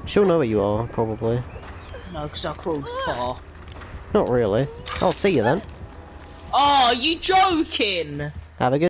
She'll know where you are, probably. No, because I crawled far. Not really. I'll see you then. Oh, you joking? Have a good